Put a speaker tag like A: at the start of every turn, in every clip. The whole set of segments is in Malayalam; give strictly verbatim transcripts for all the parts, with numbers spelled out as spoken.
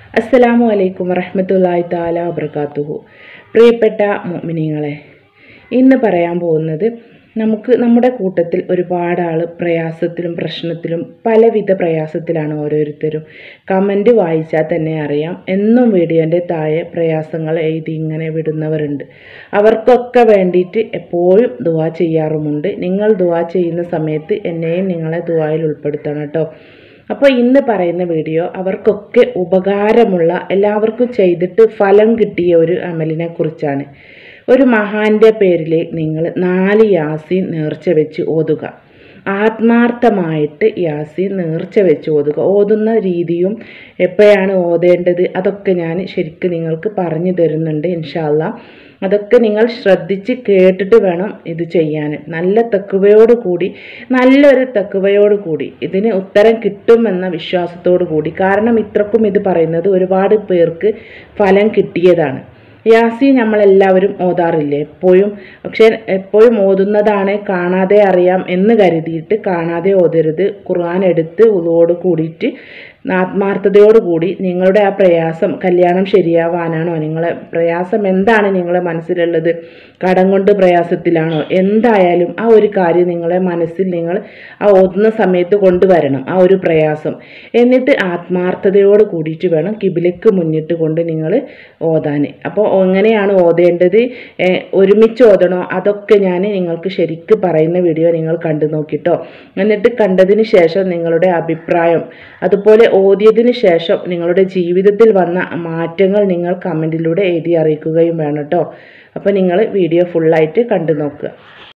A: അസ്സലാമു അലൈക്കും വറഹ്മത്തുള്ളാഹി തആല വബറകാതുഹു. പ്രിയപ്പെട്ട മുഅ്മിനീങ്ങളെ, ഇന്ന് പറയാൻ പോകുന്നത് നമുക്ക് നമ്മുടെ കൂട്ടത്തിൽ ഒരുപാട് ആൾ പ്രയാസത്തിലും പ്രശ്നത്തിലും പലവിധ പ്രയാസത്തിലാണ് ഓരോരുത്തരും. കമൻറ്റ് വായിച്ചാൽ തന്നെ അറിയാം, എന്നും വീഡിയോൻ്റെ താഴെ പ്രയാസങ്ങൾ എഴുതി ഇങ്ങനെ വിടുന്നവരുണ്ട്. അവർക്കൊക്കെ വേണ്ടിയിട്ട് എപ്പോഴും ദുആ ചെയ്യാറുമുണ്ട്. നിങ്ങൾ ദുആ ചെയ്യുന്ന സമയത്ത് എന്നെയും നിങ്ങളെ ദുആയിൽ ഉൾപ്പെടുത്തണം കേട്ടോ. അപ്പോൾ ഇന്ന് പറയുന്ന വീഡിയോ അവർക്കൊക്കെ ഉപകാരമുള്ള, എല്ലാവർക്കും ചെയ്തിട്ട് ഫലം കിട്ടിയ ഒരു അമലിനെ കുറിച്ചാണ്. ഒരു മഹാൻ്റെ പേരിൽ നിങ്ങൾ നാല് യാസീൻ നേർച്ച വെച്ച് ഓതുക. ആത്മാർത്ഥമായിട്ട് യാസീൻ നേർച്ച വെച്ച് ഓതുക. ഓതുന്ന രീതിയും എപ്പോഴാണ് ഓതേണ്ടത് അതൊക്കെ ഞാൻ ശരിക്കും നിങ്ങൾക്ക് പറഞ്ഞു തരുന്നുണ്ട് ഇൻഷാ അല്ലാ. അതൊക്കെ നിങ്ങൾ ശ്രദ്ധിച്ച് കേട്ടിട്ട് വേണം ഇത് ചെയ്യാൻ. നല്ല തഖ്വയോട് കൂടി, നല്ലൊരു തഖ്വയോട് കൂടി ഇതിന് ഉത്തരം കിട്ടുമെന്ന വിശ്വാസത്തോടു കൂടി. കാരണം ഇത്രക്കും ഇത് പറയുന്നത് ഒരുപാട് പേർക്ക് ഫലം കിട്ടിയതാണ്. യാസീൻ നമ്മളെല്ലാവരും ഓതാറില്ലേ എപ്പോഴും, പക്ഷേ എപ്പോഴും ഓതുന്നതാണ് കാണാതെ അറിയാം എന്ന് കരുതിയിട്ട് കാണാതെ ഓതരുത്. ഖുർആൻ എടുത്ത് ഉളുവോട് കൂടിയിട്ട് ആത്മാർത്ഥതയോട് കൂടി നിങ്ങളുടെ ആ പ്രയാസം, കല്യാണം ശരിയാവാനാണോ, നിങ്ങളെ പ്രയാസം എന്താണ് നിങ്ങളെ മനസ്സിലുള്ളത്, കടം കൊണ്ട് പ്രയാസത്തിലാണോ, എന്തായാലും ആ ഒരു കാര്യം നിങ്ങളെ മനസ്സിൽ നിങ്ങൾ ആ ഓതുന്ന സമയത്ത് കൊണ്ടുവരണം, ആ ഒരു പ്രയാസം. എന്നിട്ട് ആത്മാർത്ഥതയോട് കൂടിയിട്ട് വേണം കിബിലയ്ക്ക് മുന്നിട്ട് കൊണ്ട് നിങ്ങൾ ഓതാൻ. അപ്പോൾ എങ്ങനെയാണ് ഓതേണ്ടത്, ഒരുമിച്ച് ഓതണോ, അതൊക്കെ ഞാൻ നിങ്ങൾക്ക് ശരിക്ക് പറയുന്ന വീഡിയോ നിങ്ങൾ കണ്ടു നോക്കിട്ടോ. എന്നിട്ട് കണ്ടതിന് ശേഷം നിങ്ങളുടെ അഭിപ്രായം, അതുപോലെ ഓതിയതിന് ശേഷം നിങ്ങളുടെ ജീവിതത്തിൽ വന്ന മാറ്റങ്ങൾ നിങ്ങൾ കമൻറ്റിലൂടെ എഴുതി അറിയിക്കുകയും വേണം കേട്ടോ. അപ്പോൾ നിങ്ങൾ വീഡിയോ ഫുള്ളായിട്ട് കണ്ടു നോക്കുക.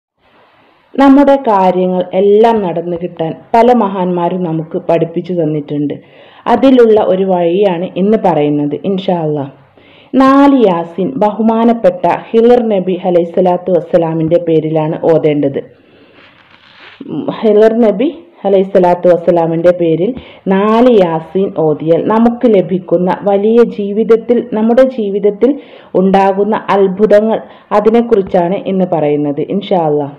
A: നമ്മുടെ കാര്യങ്ങൾ എല്ലാം നടന്നു കിട്ടാൻ പല മഹാന്മാരും നമുക്ക് പഠിപ്പിച്ചു തന്നിട്ടുണ്ട്. അതിലുള്ള ഒരു വഴിയാണ് ഇന്ന് പറയുന്നത് ഇൻഷാ അല്ലാ. നാല് യാസീൻ ബഹുമാനപ്പെട്ട ഹിളർ നബി അലൈഹിസ്സലാത്തു വസ്സലാമിൻ്റെ പേരിലാണ് ഓതേണ്ടത്. ഹിളർ നബി അലൈഹിസ്സലാത്തു വസ്സലാമിൻ്റെ പേരിൽ നാല് യാസീൻ ഓതിയാൽ നമുക്ക് ലഭിക്കുന്ന വലിയ ജീവിതത്തിൽ, നമ്മുടെ ജീവിതത്തിൽ ഉണ്ടാകുന്ന അത്ഭുതങ്ങൾ, അതിനെക്കുറിച്ചാണ് ഇന്ന് പറയുന്നത് ഇൻഷാ അല്ലാ.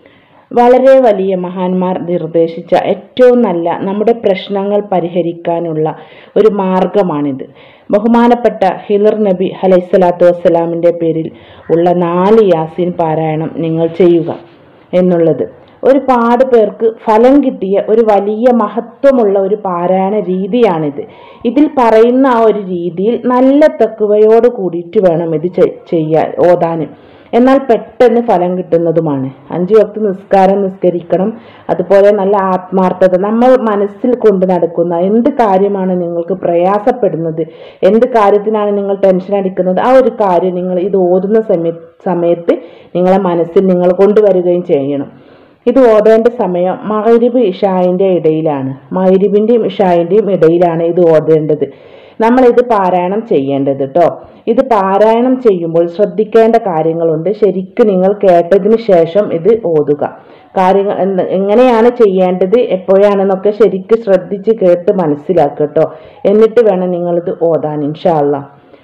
A: വളരെ വലിയ മഹാന്മാർ നിർദ്ദേശിച്ച ഏറ്റവും നല്ല നമ്മുടെ പ്രശ്നങ്ങൾ പരിഹരിക്കാനുള്ള ഒരു മാർഗമാണിത്. ബഹുമാനപ്പെട്ട ഹിളർ നബി അലൈഹിസ്സലാത്തു വസ്സലാമിൻ്റെ പേരിൽ ഉള്ള നാല് യാസീൻ പാരായണം നിങ്ങൾ ചെയ്യുക എന്നുള്ളത് ഒരുപാട് പേർക്ക് ഫലം കിട്ടിയ ഒരു വലിയ മഹത്വമുള്ള ഒരു പാരായണ രീതിയാണിത്. ഇതിൽ പറയുന്ന ആ ഒരു രീതിയിൽ നല്ല തഖ്വയോട് കൂടിയിട്ട് വേണം ഇത് ചെയ്യാൻ, ഓതാൻ. എന്നാൽ പെട്ടെന്ന് ഫലം കിട്ടുന്നതുമാണ്. അഞ്ച് വക്ത് നിസ്കാരം നിസ്കരിക്കണം. അതുപോലെ നല്ല ആത്മാർത്ഥത, നമ്മൾ മനസ്സിൽ കൊണ്ട് നടക്കുന്ന എന്ത് കാര്യമാണ് നിങ്ങൾക്ക് പ്രയാസപ്പെടുന്നത്, എന്ത് കാര്യത്തിനാണ് നിങ്ങൾ ടെൻഷൻ അടിക്കുന്നത്, ആ ഒരു കാര്യം നിങ്ങൾ ഇത് ഓതുന്ന സമയ സമയത്ത് നിങ്ങളെ മനസ്സിൽ നിങ്ങൾ കൊണ്ടുവരികയും ചെയ്യണം. ഇത് ഓതേണ്ട സമയം മഗ്‌രിബ് ഇശാഇൻ്റെ ഇടയിലാണ്. മഗ്‌രിബിൻ്റെയും ഇശാഇൻ്റെയും ഇടയിലാണ് ഇത് ഓതേണ്ടത്. നമ്മളിത് പാരായണം ചെയ്യേണ്ടത് കേട്ടോ. ഇത് പാരായണം ചെയ്യുമ്പോൾ ശ്രദ്ധിക്കേണ്ട കാര്യങ്ങളുണ്ട്. ശരിക്കും നിങ്ങൾ കേട്ടതിന് ശേഷം ഇത് ഓതുക. കാര്യങ്ങൾ എങ്ങനെയാണ് ചെയ്യേണ്ടത്, എപ്പോഴാണെന്നൊക്കെ ശരിക്കും ശ്രദ്ധിച്ച് കേട്ട് മനസ്സിലാക്കുക കേട്ടോ. എന്നിട്ട് വേണം നിങ്ങളിത് ഓതാൻ ഇൻഷാ അല്ലാ.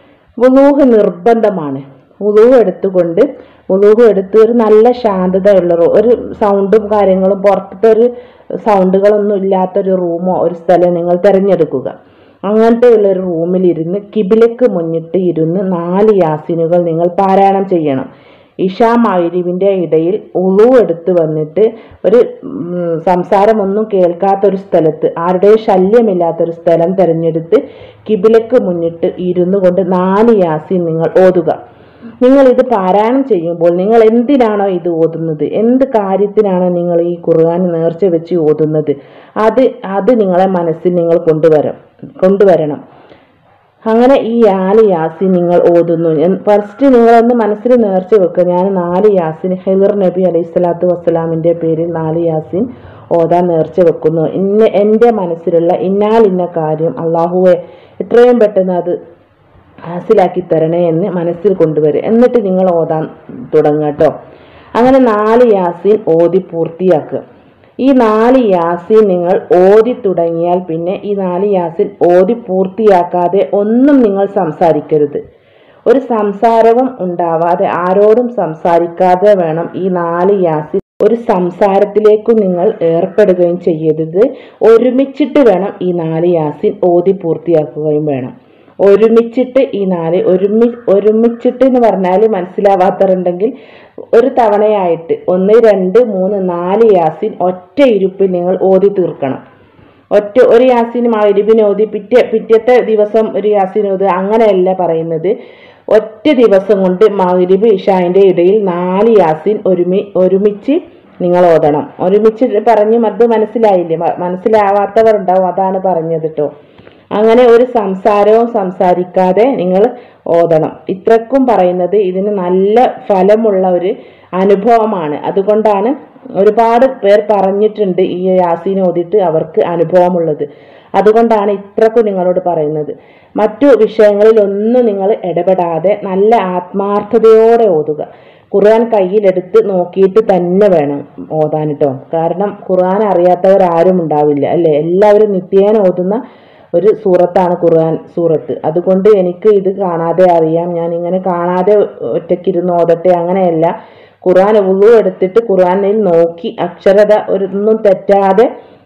A: വുളൂഹ് നിർബന്ധമാണ്. വുളൂഹ് എടുത്തുകൊണ്ട് വുളൂഹ് എടുത്ത് ഒരു നല്ല ശാന്തതയുള്ള ഒരു സൗണ്ടും കാര്യങ്ങളും, പുറത്തത്തെ ഒരു സൗണ്ടുകളൊന്നും ഇല്ലാത്തൊരു റൂമോ ഒരു സ്ഥലം നിങ്ങൾ തിരഞ്ഞെടുക്കുക. അങ്ങനത്തെ ഉള്ളൊരു റൂമിലിരുന്ന് കിബിലയ്ക്ക് മുന്നിട്ട് ഇരുന്ന് നാല് യാസീനുകൾ നിങ്ങൾ പാരായണം ചെയ്യണം. ഇശാ മഗ്‌രിബിൻ്റെ ഇടയിൽ ഉളു എടുത്ത് വന്നിട്ട് ഒരു സംസാരമൊന്നും കേൾക്കാത്തൊരു സ്ഥലത്ത്, ആരുടെയും ശല്യമില്ലാത്തൊരു സ്ഥലം തിരഞ്ഞെടുത്ത് കിബിലയ്ക്ക് മുന്നിട്ട് ഇരുന്നു കൊണ്ട് നാല് യാസീൻ നിങ്ങൾ ഓതുക. നിങ്ങൾ ഇത് പാരായണം ചെയ്യുമ്പോൾ നിങ്ങൾ എന്തിനാണോ ഇത് ഓതുന്നത്, എന്ത് കാര്യത്തിനാണോ നിങ്ങൾ ഈ ഖുർആൻ നേർച്ച വെച്ച് ഓതുന്നത്, അത് അത് നിങ്ങളെ മനസ്സിൽ നിങ്ങൾ കൊണ്ടുവരണം കൊണ്ടുവരണം അങ്ങനെ ഈ നാല് യാസീൻ നിങ്ങൾ ഓതുന്നു. ഫസ്റ്റ് നിങ്ങളൊന്ന് മനസ്സിൽ നേർച്ച വെക്കുക, ഞാൻ നാല് യാസീൻ ഹിളർ നബി അലൈഹിസ്സലാത്തു വസ്സലാമിൻ്റെ പേരിൽ നാല് യാസീൻ ഓതാൻ നേർച്ച വെക്കുന്നു. ഇന്ന എൻ്റെ മനസ്സിലുള്ള ഇന്നാൽ ഇന്ന കാര്യം അള്ളാഹുവെ എത്രയും പെട്ടെന്ന് അത് ഹാസിലാക്കി തരണേ എന്ന് മനസ്സിൽ കൊണ്ടുവരും. എന്നിട്ട് നിങ്ങൾ ഓതാൻ തുടങ്ങുക കേട്ടോ. അങ്ങനെ നാല് യാസീൻ ഓതി പൂർത്തിയാക്കുക. ഈ നാല് യാസീൻ നിങ്ങൾ ഓതി തുടങ്ങിയാൽ പിന്നെ ഈ നാല് യാസീൻ ഓതി പൂർത്തിയാക്കാതെ ഒന്നും നിങ്ങൾ സംസാരിക്കരുത്. ഒരു സംസാരവും ഉണ്ടാവാതെ, ആരോടും സംസാരിക്കാതെ വേണം ഈ നാല് യാസീൻ. ഒരു സംസാരത്തിലേക്കും നിങ്ങൾ ഏർപ്പെടുകയും ചെയ്യരുത്. ഒരുമിച്ചിട്ട് വേണം ഈ നാല് യാസീൻ ഓതി പൂർത്തിയാക്കുകയും വേണം. ഒരുമിച്ചിട്ട് ഈ നാല് ഒരുമി ഒരുമിച്ചിട്ട് എന്ന് പറഞ്ഞാൽ മനസ്സിലാവാത്തവരുണ്ടെങ്കിൽ ഒരു തവണയായിട്ട് ഒന്ന് രണ്ട് മൂന്ന് നാല് യാസീൻ ഒറ്റ ഇരുപ്പിൽ നിങ്ങൾ ഓതി തീർക്കണം. ഒറ്റ ഒരു യാസീൻ മഗ്‌രിബിന് ഓതി പിറ്റേ പിറ്റത്തെ ദിവസം ഒരു യാസീൻ ഓതി അങ്ങനെയല്ല പറയുന്നത്. ഒറ്റ ദിവസം കൊണ്ട് മഗ്‌രിബ് ഇശാഇന്റെ ഇടയിൽ നാല് യാസീൻ ഒരുമി ഒരുമിച്ച് നിങ്ങൾ ഓതണം. ഒരുമിച്ച് പറഞ്ഞ് അത് മനസ്സിലായില്ലേ? മനസ്സിലാവാത്തവർ ഉണ്ടാവും, അതാണ് പറഞ്ഞത് കേട്ടോ. അങ്ങനെ ഒരു സംസാരവും സംസാരിക്കാതെ നിങ്ങൾ ഓതണം. ഇത്രക്കും പറയുന്നത് ഇതിന് നല്ല ഫലമുള്ള ഒരു അനുഭവമാണ്. അതുകൊണ്ടാണ് ഒരുപാട് പേർ പറഞ്ഞിട്ടുണ്ട് ഈ യാസീൻ ഓതിയിട്ട് അവർക്ക് അനുഭവമുള്ളത്. അതുകൊണ്ടാണ് ഇത്രക്കും നിങ്ങളോട് പറയുന്നത്. മറ്റു വിഷയങ്ങളിൽ ഒന്നും നിങ്ങൾ ഇടപെടാതെ നല്ല ആത്മാർത്ഥതയോടെ ഓതുക. ഖുർആൻ കയ്യിലെടുത്ത് നോക്കിയിട്ട് തന്നെ വേണം ഓതാൻ കേട്ടോ. കാരണം ഖുർആൻ അറിയാത്തവരാരും ഉണ്ടാവില്ല അല്ലേ? എല്ലാവരും നിത്യേന ഓതുന്ന ഒരു സൂറത്താണ് ഖുർആൻ സൂറത്ത്. അതുകൊണ്ട് എനിക്ക് ഇത് കാണാതെ അറിയാം, ഞാൻ ഇങ്ങനെ കാണാതെ ഒറ്റയ്ക്കിരുന്ന് ഓതട്ടെ അങ്ങനെയല്ല. ഖുർആൻ വുളു എടുത്തിട്ട് ഖുർആനിൽ നോക്കി അക്ഷരത ഒന്നും തെറ്റാതെ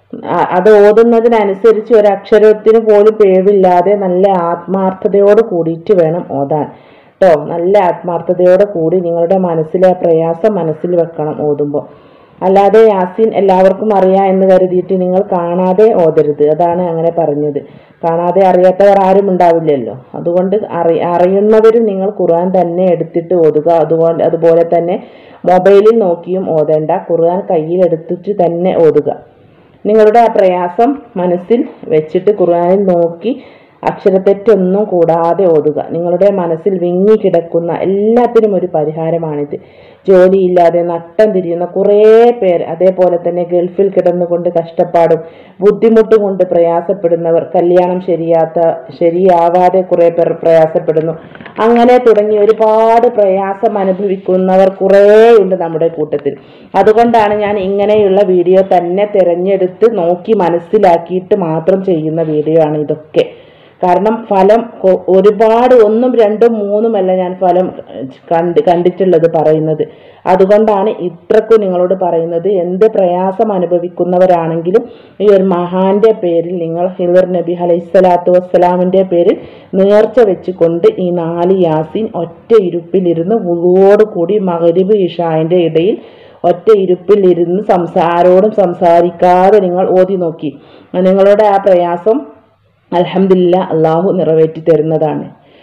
A: അത് ഓതുന്നതിനനുസരിച്ച് ഒരു അക്ഷരത്തിന് പോലും പിഴവില്ലാതെ നല്ല ആത്മാർത്ഥതയോട് കൂടിയിട്ട് വേണം ഓതാൻ കേട്ടോ. നല്ല ആത്മാർത്ഥതയോടെ കൂടി നിങ്ങളുടെ മനസ്സിലെ പ്രയാസം മനസ്സിൽ വെക്കണം ഓതുമ്പോൾ. അല്ലാതെ യാസീൻ എല്ലാവർക്കും അറിയാം എന്ന് കരുതിയിട്ട് നിങ്ങൾ കാണാതെ ഓതരുത്. അതാണ് അങ്ങനെ പറഞ്ഞത്. കാണാതെ അറിയാത്തവർ ആരും ഉണ്ടാവില്ലല്ലോ. അതുകൊണ്ട് അറി അറിയുന്നവരും നിങ്ങൾ ഖുർആൻ തന്നെ എടുത്തിട്ട് ഓതുക. അതുകൊണ്ട് അതുപോലെ തന്നെ മൊബൈലിൽ നോക്കിയും ഓതേണ്ട, ഖുർആൻ കയ്യിലെടുത്തിട്ട് തന്നെ ഓതുക. നിങ്ങളുടെ ആ പ്രയാസം മനസ്സിൽ വെച്ചിട്ട് ഖുർആനിൽ നോക്കി അക്ഷരത്തെറ്റൊന്നും കൂടാതെ ഓതുക. നിങ്ങളുടെ മനസ്സിൽ വിങ്ങി കിടക്കുന്ന എല്ലാത്തിനും ഒരു പരിഹാരമാണിത്. ജോലിയില്ലാതെ നട്ടം തിരിയുന്ന കുറേ പേർ, അതേപോലെ തന്നെ ഗൾഫിൽ കിടന്നുകൊണ്ട് കഷ്ടപ്പാടും ബുദ്ധിമുട്ടും കൊണ്ട് പ്രയാസപ്പെടുന്നവർ, കല്യാണം ശരിയാത്ത ശരിയാവാതെ കുറേ പേർ പ്രയാസപ്പെടുന്നു, അങ്ങനെ തുടങ്ങി ഒരുപാട് പ്രയാസം അനുഭവിക്കുന്നവർ കുറേ ഉണ്ട് നമ്മുടെ കൂട്ടത്തിൽ. അതുകൊണ്ടാണ് ഞാൻ ഇങ്ങനെയുള്ള വീഡിയോ തന്നെ തിരഞ്ഞെടുത്ത് നോക്കി മനസ്സിലാക്കിയിട്ട് മാത്രം ചെയ്യുന്ന വീഡിയോ ആണ് ഇതൊക്കെ. കാരണം ഫലം ഒരുപാട് ഒന്നും രണ്ടും മൂന്നുമല്ല ഞാൻ ഫലം കണ്ട് കണ്ടിട്ടുള്ളത് പറയുന്നത്. അതുകൊണ്ടാണ് ഇത്രക്കും നിങ്ങളോട് പറയുന്നത്. എന്ത് പ്രയാസം അനുഭവിക്കുന്നവരാണെങ്കിലും ഈ ഒരു മഹാന്റെ പേരിൽ നിങ്ങൾ ഹിളർ നബി അലൈഹിസ്സലാത്തു വസ്സലാമിന്റെ പേരിൽ നേർച്ച വെച്ചുകൊണ്ട് ഈ നാല് യാസീൻ ഒറ്റ ഇരുപ്പിലിരുന്ന് വുളുവോട് കൂടി മഗ്‌രിബ് ഇശാഇന്റെ ഇടയിൽ ഒറ്റ ഇരുപ്പിൽ ഇരുന്ന് സംസാരോടും സംസാരിക്കാതെ നിങ്ങൾ ഓതി നോക്കി. നിങ്ങളുടെ ആ പ്രയാസം അൽഹംദുലില്ലാഹ് അള്ളാഹു നിറവേറ്റി തരുന്നതാണ്.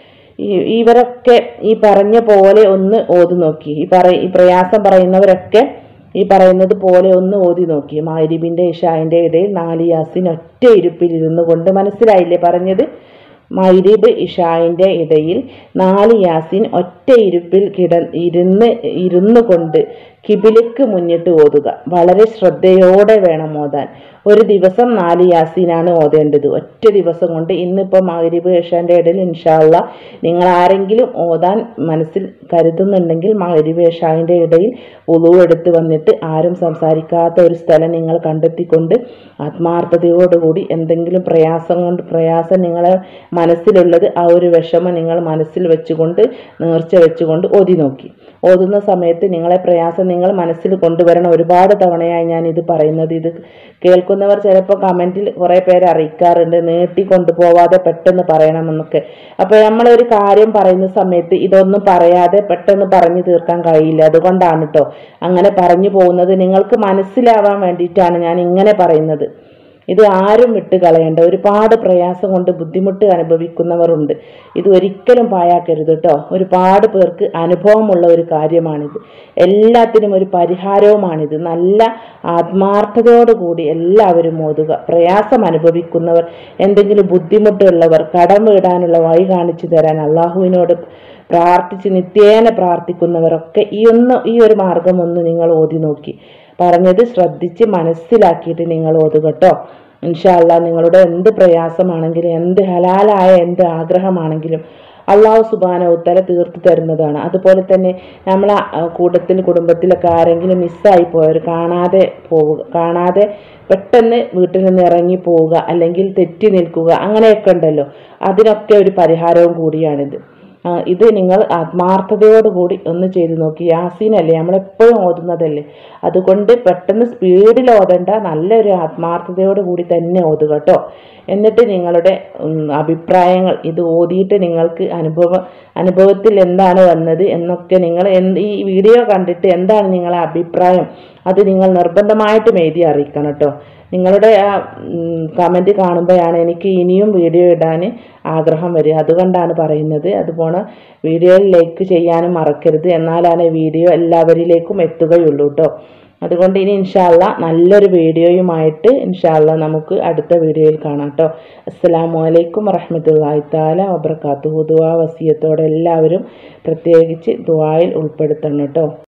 A: ഈ ഇവരൊക്കെ ഈ പറഞ്ഞ പോലെ ഒന്ന് ഓതി നോക്കി. ഈ പറ ഈ പ്രയാസം പറയുന്നവരൊക്കെ ഈ പറയുന്നത് പോലെ ഒന്ന് ഓതി നോക്കി. മഗ്‌രിബിന്റെ ഇശാഇന്റെ ഇടയിൽ നാല് യാസീൻ ഒറ്റ ഇരുപ്പിൽ ഇരുന്നു കൊണ്ട്. മനസ്സിലായില്ലേ പറഞ്ഞത്? മഗ്‌രിബ് ഇശാഇന്റെ ഇടയിൽ നാല് യാസീൻ ഒറ്റ ഇരുപ്പിൽ കിട ഇരുന്ന് ഇരുന്നു കൊണ്ട് കിബിലക്ക് മുന്നിട്ട് ഓതുക. വളരെ ശ്രദ്ധയോടെ വേണം ഓതാൻ. ഒരു ദിവസം നാല് യാസീനാണ് ഓതേണ്ടത് ഒറ്റ ദിവസം കൊണ്ട്. ഇന്നിപ്പോൾ മഗ്‌രിബ് ഇശാന്റെ ഇടയിൽ ഇൻഷാ അല്ലാഹ് നിങ്ങൾ ആരെങ്കിലും ഓതാൻ മനസ്സിൽ കരുതുന്നുണ്ടെങ്കിൽ മഗ്‌രിബ് ഇശാന്റെ ഇടയിൽ വുളു എടുത്ത് വന്നിട്ട് ആരും സംസാരിക്കാത്ത ഒരു സ്ഥലം നിങ്ങൾ കണ്ടെത്തിക്കൊണ്ട് ആത്മാർത്ഥതയോടുകൂടി എന്തെങ്കിലും പ്രയാസം കൊണ്ട് പ്രയാസം നിങ്ങളെ മനസ്സിലുള്ളത് ആ ഒരു വിഷമം നിങ്ങൾ മനസ്സിൽ വെച്ചുകൊണ്ട് നേർച്ച വെച്ചുകൊണ്ട് ഓതി നോക്കി. ഓതുന്ന സമയത്ത് നിങ്ങളെ പ്രയാസം നിങ്ങൾ മനസ്സിൽ കൊണ്ടുവരണം. ഒരുപാട് തവണയായി ഞാൻ ഇത് പറയുന്നത്. ഇത് കേൾക്കുന്നവർ ചിലപ്പോൾ കമൻറ്റിൽ കുറേ പേര് അറിയിക്കാറുണ്ട്, നീട്ടി കൊണ്ടുപോവാതെ പെട്ടെന്ന് പറയണമെന്നൊക്കെ. അപ്പോൾ നമ്മളൊരു കാര്യം പറയുന്ന സമയത്ത് ഇതൊന്നും പറയാതെ പെട്ടെന്ന് പറഞ്ഞു തീർക്കാൻ കഴിയില്ല. അതുകൊണ്ടാണ് കേട്ടോ അങ്ങനെ പറഞ്ഞു പോകുന്നത്. നിങ്ങൾക്ക് മനസ്സിലാവാൻ വേണ്ടിയിട്ടാണ് ഞാൻ ഇങ്ങനെ പറയുന്നത്. ഇത് ആരും വിട്ട് കളയേണ്ട. ഒരുപാട് പ്രയാസം കൊണ്ട് ബുദ്ധിമുട്ട് അനുഭവിക്കുന്നവരുണ്ട്. ഇത് ഒരിക്കലും പാഴാക്കരുത് കേട്ടോ. ഒരുപാട് പേർക്ക് അനുഭവമുള്ള ഒരു കാര്യമാണിത്. എല്ലാത്തിനും ഒരു പരിഹാരവുമാണിത്. നല്ല ആത്മാർത്ഥതയോടുകൂടി എല്ലാവരും ഓതുക. പ്രയാസം അനുഭവിക്കുന്നവർ, എന്തെങ്കിലും ബുദ്ധിമുട്ടുള്ളവർ, കടം വീടാനുള്ള വഴി കാണിച്ചു തരാൻ അള്ളാഹുവിനോട് പ്രാർത്ഥിച്ച് നിത്യേന പ്രാർത്ഥിക്കുന്നവരൊക്കെ ഈ ഒന്ന് ഈ ഒരു മാർഗം ഒന്ന് നിങ്ങൾ ഓതി നോക്കി. പറഞ്ഞത് ശ്രദ്ധിച്ച് മനസ്സിലാക്കിയിട്ട് നിങ്ങൾ ഓതുക കേട്ടോ. ഇൻഷാ അല്ലാഹ് നിങ്ങളുടെ എന്ത് പ്രയാസമാണെങ്കിലും എന്ത് ഹലാലായ എന്ത് ആഗ്രഹമാണെങ്കിലും അള്ളാഹു സുബ്ഹാനഹു വ തആല തീർത്തു തരുന്നതാണ്. അതുപോലെ തന്നെ നമ്മളെ കൂട്ടത്തിൽ കുടുംബത്തിലൊക്കെ ആരെങ്കിലും മിസ്സായി പോയവർ, കാണാതെ പോവുക കാണാതെ പെട്ടെന്ന് വീട്ടിൽ നിന്ന് ഇറങ്ങി പോവുക അല്ലെങ്കിൽ തെറ്റി നിൽക്കുക അങ്ങനെയൊക്കെ ഉണ്ടല്ലോ, അതിനൊക്കെ ഒരു പരിഹാരവും കൂടിയാണിത്. ഇത് നിങ്ങൾ ആത്മാർത്ഥതയോടുകൂടി ഒന്ന് ചെയ്ത് നോക്കി. യാസീനല്ലേ നമ്മളെപ്പോഴും ഓതുന്നതല്ലേ, അതുകൊണ്ട് പെട്ടെന്ന് സ്പീഡിൽ ഓതണ്ട, നല്ലൊരു ആത്മാർത്ഥതയോട് കൂടി തന്നെ ഓതുക കേട്ടോ. എന്നിട്ട് നിങ്ങളുടെ അഭിപ്രായങ്ങൾ ഇത് ഓതിയിട്ട് നിങ്ങൾക്ക് അനുഭവ അനുഭവത്തിൽ എന്താണ് വന്നത് എന്നൊക്കെ നിങ്ങൾ എന്ത് ഈ വീഡിയോ കണ്ടിട്ട് എന്താണ് നിങ്ങളെ അഭിപ്രായം അത് നിങ്ങൾ നിർബന്ധമായിട്ടും എഴുതി അറിയിക്കണം കേട്ടോ. നിങ്ങളുടെ ആ കമൻറ്റ് കാണുമ്പോഴാണ് എനിക്ക് ഇനിയും വീഡിയോ ഇടാൻ ആഗ്രഹം വരിക. അതുകൊണ്ടാണ് പറയുന്നത്. അതുപോലെ വീഡിയോയിൽ ലൈക്ക് ചെയ്യാനും മറക്കരുത്, എന്നാലാണ് വീഡിയോ എല്ലാവരിലേക്കും എത്തുകയുള്ളൂ കേട്ടോ. അതുകൊണ്ട് ഇനി ഇൻഷാ അല്ലാ നല്ലൊരു വീഡിയോയുമായിട്ട് ഇൻഷാ അല്ലാ നമുക്ക് അടുത്ത വീഡിയോയിൽ കാണാം കേട്ടോ. അസ്സലാമു അലൈക്കും വറഹ്മത്തുള്ളാഹി തആല വബറകാതുഹു. ദുആ വസിയത്തോടെ എല്ലാവരും പ്രത്യേകിച്ച് ദുആയിൽ ഉൾപ്പെടുത്തണം കേട്ടോ.